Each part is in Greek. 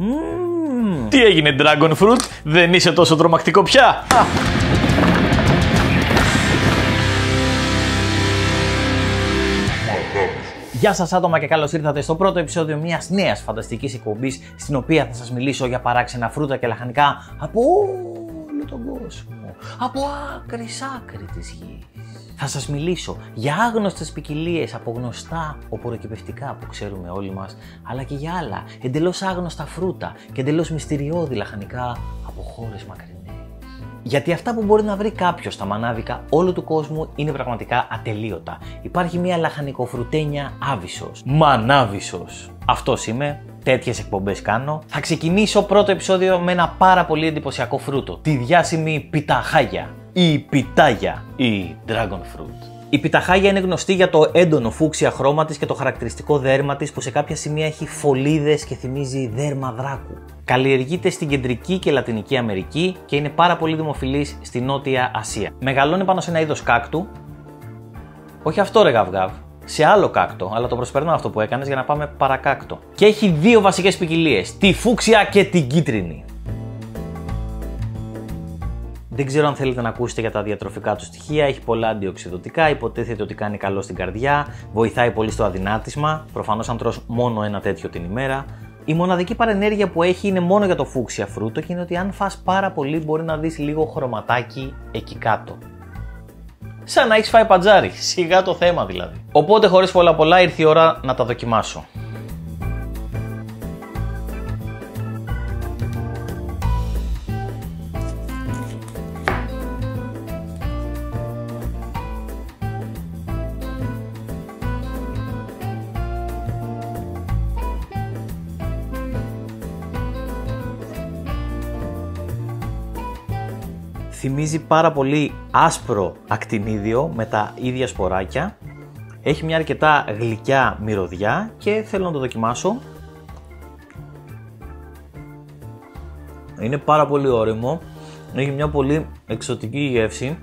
Τι έγινε Dragon Fruit, δεν είσαι τόσο τρομακτικό πια? Γεια σας άτομα και καλώς ήρθατε στο πρώτο επεισόδιο μιας νέας φανταστικής εκπομπής, στην οποία θα σας μιλήσω για παράξενα φρούτα και λαχανικά από όλο τον κόσμο, από άκρη σ' άκρη της γης. Θα σας μιλήσω για άγνωστες ποικιλίες από γνωστά οπωροκυπευτικά που ξέρουμε όλοι μας, αλλά και για άλλα εντελώς άγνωστα φρούτα και εντελώς μυστηριώδη λαχανικά από χώρες μακρινές. Γιατί αυτά που μπορεί να βρει κάποιος στα μανάδικα όλου του κόσμου είναι πραγματικά ατελείωτα. Υπάρχει μια λαχανικοφρουτένια Άβυσσος. Μανάβυσσος. Αυτός είμαι. Τέτοιες εκπομπές κάνω. Θα ξεκινήσω πρώτο επεισόδιο με ένα πάρα πολύ εντυπωσιακό φρούτο. Τη διάσημη πιταχάγια. Η πιτάγια. Η Dragon Fruit. Η πιταχάγια είναι γνωστή για το έντονο φούξια χρώμα της και το χαρακτηριστικό δέρμα της που σε κάποια σημεία έχει φωλίδες και θυμίζει δέρμα δράκου. Καλλιεργείται στην Κεντρική και Λατινική Αμερική και είναι πάρα πολύ δημοφιλής στη Νότια Ασία. Μεγαλώνει πάνω σε ένα είδος κάκτου. Όχι αυτό ρε γαυγάβ. Σε άλλο κάκτο, αλλά το προσπερνάω αυτό που έκανες για να πάμε παρακάκτο. Και έχει δύο βασικές ποικιλίες, τη φούξια και την κίτρινη. Δεν ξέρω αν θέλετε να ακούσετε για τα διατροφικά του στοιχεία, έχει πολλά αντιοξειδωτικά, υποτίθεται ότι κάνει καλό στην καρδιά, βοηθάει πολύ στο αδυνάτισμα, προφανώς αν τρως μόνο ένα τέτοιο την ημέρα. Η μοναδική παρενέργεια που έχει είναι μόνο για το φούξια φρούτο και είναι ότι αν φας πάρα πολύ μπορεί να δεις λίγο χρωματάκι εκεί κάτω. Σαν να έχεις φάει παντζάρι, σιγά το θέμα δηλαδή. Οπότε χωρίς πολλά ήρθε η ώρα να τα δοκιμάσω. Θυμίζει πάρα πολύ άσπρο ακτινίδιο με τα ίδια σποράκια. Έχει μια αρκετά γλυκιά μυρωδιά και θέλω να το δοκιμάσω. Είναι πάρα πολύ ώριμο. Έχει μια πολύ εξωτική γεύση.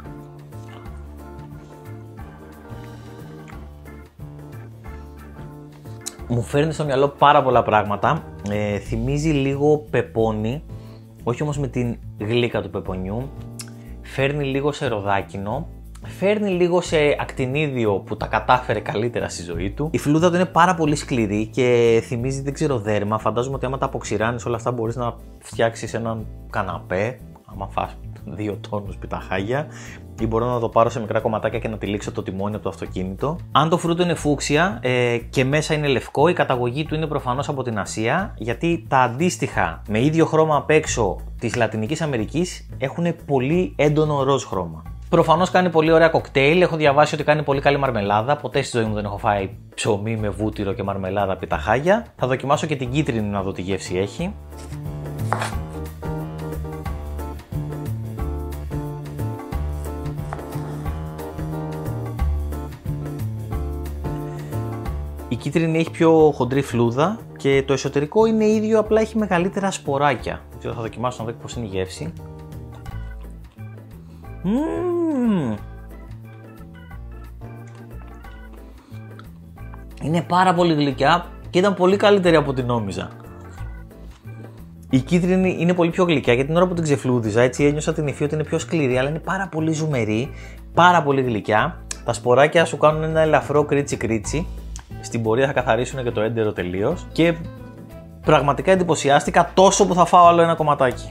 Μου φέρνει στο μυαλό πάρα πολλά πράγματα. Θυμίζει λίγο πεπόνι, όχι όμως με την γλύκα του πεπονιού. Φέρνει λίγο σε ροδάκινο, φέρνει λίγο σε ακτινίδιο που τα κατάφερε καλύτερα στη ζωή του. Η φλούδα του είναι πάρα πολύ σκληρή και θυμίζει, δεν ξέρω, δέρμα. Φαντάζομαι ότι άμα τα αποξηράνεις όλα αυτά μπορείς να φτιάξεις έναν καναπέ, άμα φας 2 τόνους πιταχάγια, ή μπορώ να το πάρω σε μικρά κομματάκια και να τυλίξω το τιμόνι από το αυτοκίνητο. Αν το φρούτο είναι φούξια και μέσα είναι λευκό, η καταγωγή του είναι προφανώς από την Ασία, γιατί τα αντίστοιχα με ίδιο χρώμα απ' έξω της Λατινικής Αμερικής έχουν πολύ έντονο ροζ χρώμα. Προφανώς κάνει πολύ ωραία κοκτέιλ. Έχω διαβάσει ότι κάνει πολύ καλή μαρμελάδα. Ποτέ στη ζωή μου δεν έχω φάει ψωμί με βούτυρο και μαρμελάδα πιταχάγια. Θα δοκιμάσω και την κίτρινη να δω τι γεύση έχει. Η κίτρινη έχει πιο χοντρή φλούδα και το εσωτερικό είναι ίδιο, απλά έχει μεγαλύτερα σποράκια. Θα δοκιμάσω να δω πώς είναι η γεύση. Είναι πάρα πολύ γλυκιά και ήταν πολύ καλύτερη από ό,τι νόμιζα. Η κίτρινη είναι πολύ πιο γλυκιά γιατί την ώρα που την ξεφλούδιζα έτσι ένιωσα την υφή ότι είναι πιο σκληρή, αλλά είναι πάρα πολύ ζουμερή, πάρα πολύ γλυκιά. Τα σποράκια σου κάνουν ένα ελαφρό κρίτσι. Στην πορεία θα καθαρίσουν και το έντερο τελείως και πραγματικά εντυπωσιάστηκα τόσο που θα φάω άλλο ένα κομματάκι.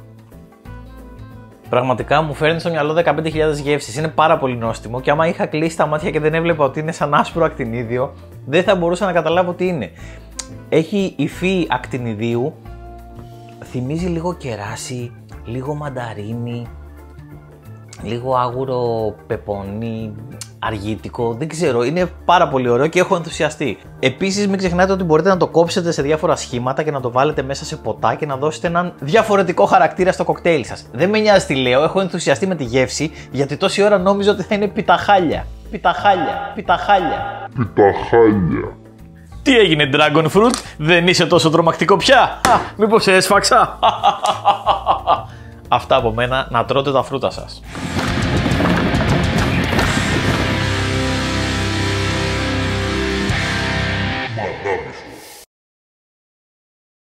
Πραγματικά μου φέρνει στο μυαλό 15.000 γεύσεις, είναι πάρα πολύ νόστιμο και άμα είχα κλείσει τα μάτια και δεν έβλεπα ότι είναι σαν άσπρο ακτινίδιο, δεν θα μπορούσα να καταλάβω τι είναι. Έχει υφή ακτινιδίου, θυμίζει λίγο κεράσι, λίγο μανταρίνι, λίγο άγουρο πεπονί, αργίτικο, δεν ξέρω, είναι πάρα πολύ ωραίο και έχω ενθουσιαστεί. Επίσης μην ξεχνάτε ότι μπορείτε να το κόψετε σε διάφορα σχήματα και να το βάλετε μέσα σε ποτά και να δώσετε έναν διαφορετικό χαρακτήρα στο κοκτέιλ σας. Δεν με νοιάζει τι λέω, έχω ενθουσιαστεί με τη γεύση γιατί τόση ώρα νόμιζα ότι θα είναι πιταχάλια. Πιταχάλια. Τι έγινε Dragon Fruit, δεν είσαι τόσο τρομακτικό πια? Μήπως έσφαξα? Αυτά από μένα, να τρώτε τα φρούτα σας.